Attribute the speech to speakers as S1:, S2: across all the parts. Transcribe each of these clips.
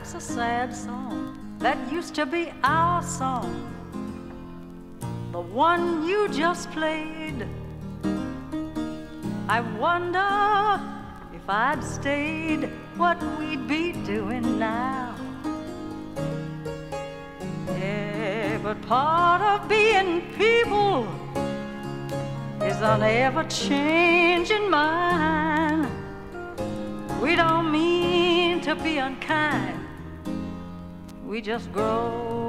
S1: That's a sad song that used to be our song, the one you just played. I wonder if I'd stayed, what we'd be doing now. Yeah, but part of being people is an ever-changing mind. We don't mean to be unkind, we just grow.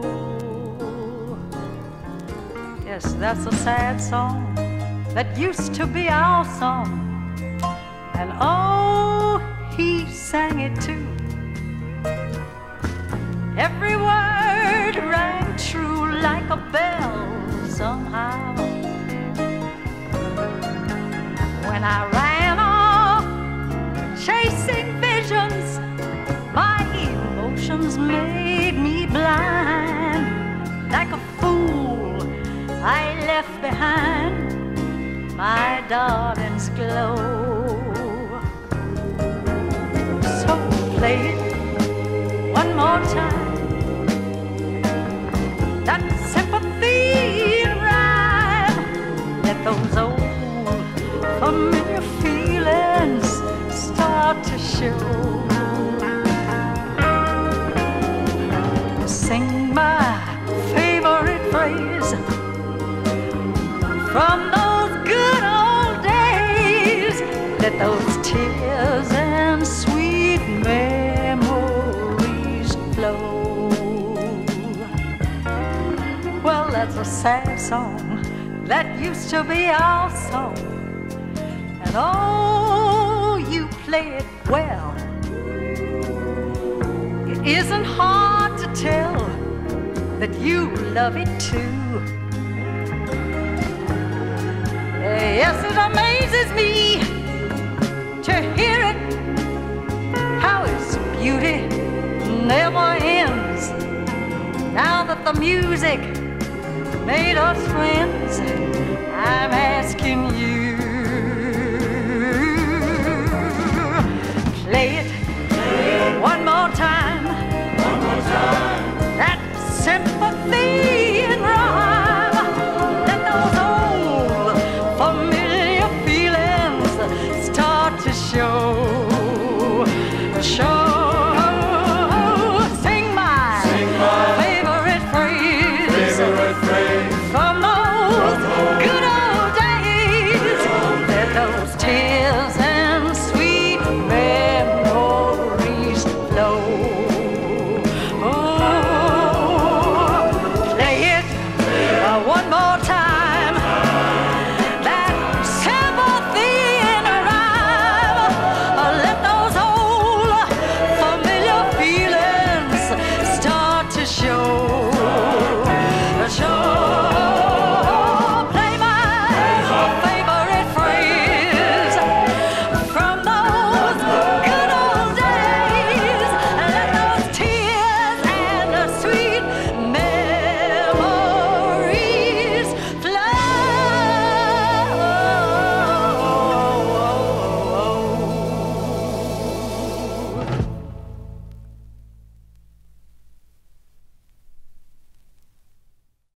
S1: Yes, that's a sad song that used to be our song, and oh, he sang it too. Every word rang true like a bell somehow. When I ran off chasing visions, my emotions made me blind. Like a fool, I left behind my darling's glow. So play it one more time, that sympathy and rhyme. Let those old familiar feelings start to show. Sing my favorite phrase from those good old days. Let those tears and sweet memories flow. Well, that's a sad song that used to be our song, and oh, you play it well. It isn't hard to tell that you love it too. Yes, it amazes me to hear it, how its beauty never ends. Now that the music made us friends, I'm asking you, play it one more time. One more time. That sympathy